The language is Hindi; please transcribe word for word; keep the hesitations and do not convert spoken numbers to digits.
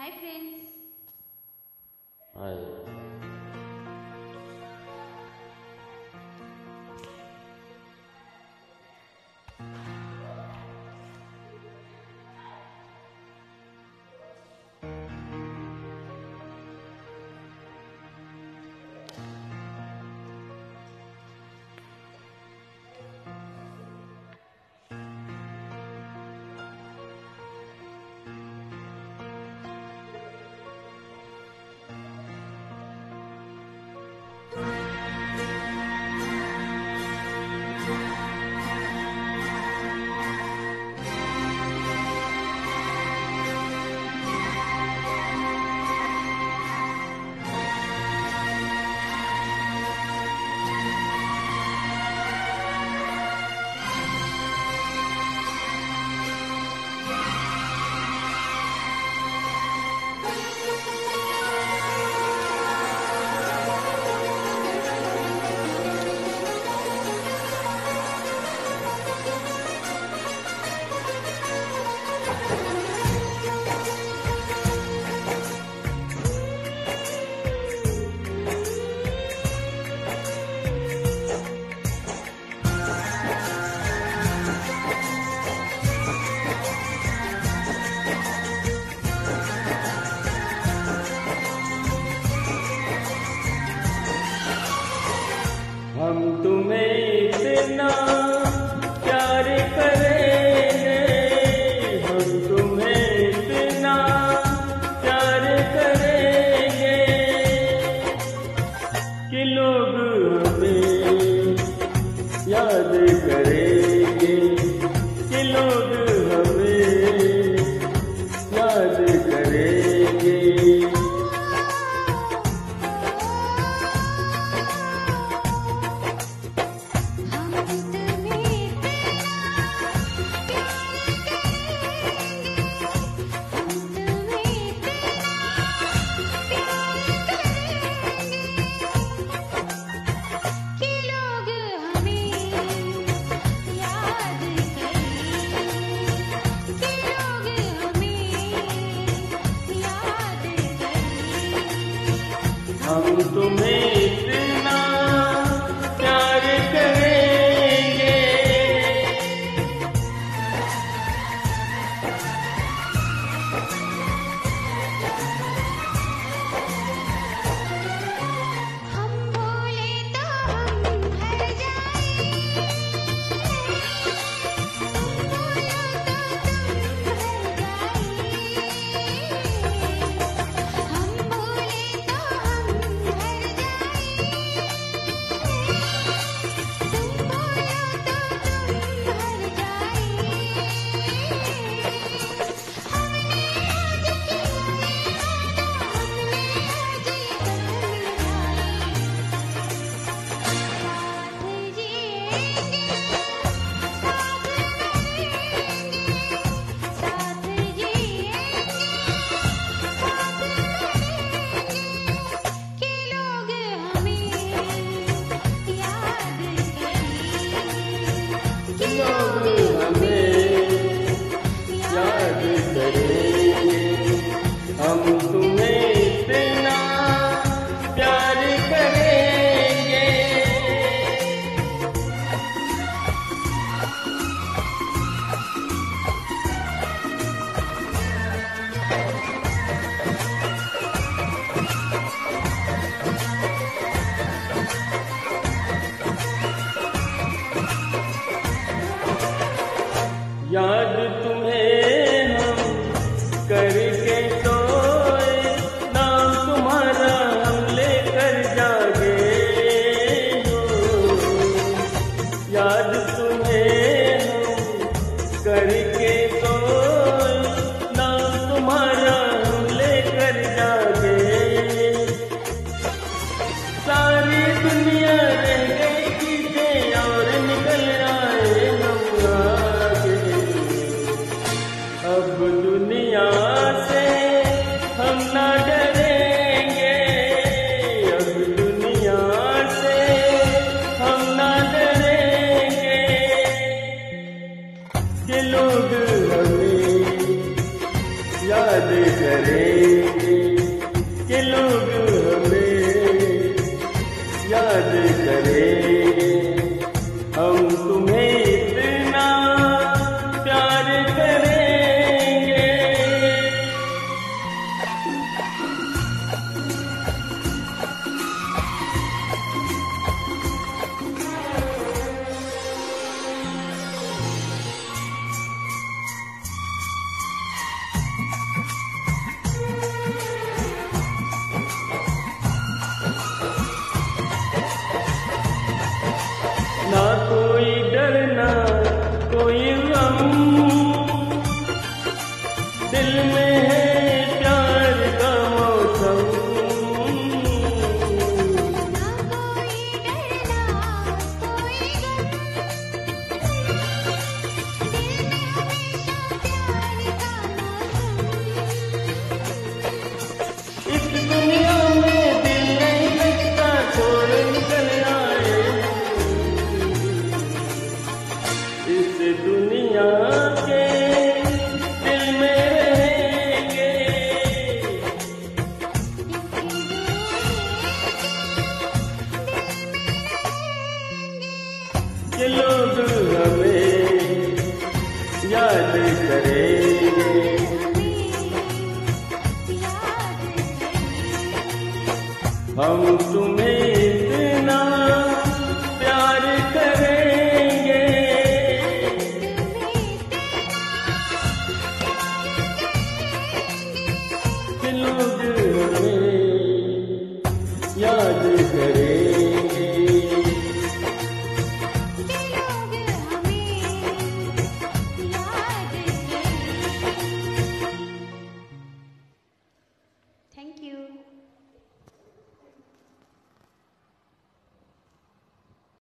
Hi friends. हाय। हम तुम्हें इतना प्यार करेंगे, हम तुम्हें इतना प्यार करेंगे कि लोग हमें याद करेंगे, कि लोग हमें याद करेंगे। हम तुम्हें इतना प्यार करेंगे। हम भूले तो हम हर जाए, तुम भूलो तो तुम हर जाए। हम भूले तो हम हर जाए, करेंगे कि लोग हमें याद करेंगे। हम तुम्हें इतना प्यार करेंगे। ना कोई डर ना कोई गम, दिल में है प्यार का मौसम। ना कोई डर ना कोई गम, दिल में हमेशा प्यार का मौसम। इस दुनिया में दिल नहीं लगता, छोड़ निकल आए। इस दुनिया के दिल में रहेंगे। ये लोग हमें याद करेंगे। हम तुम्हें इतना प्यार करेंगे कि लोग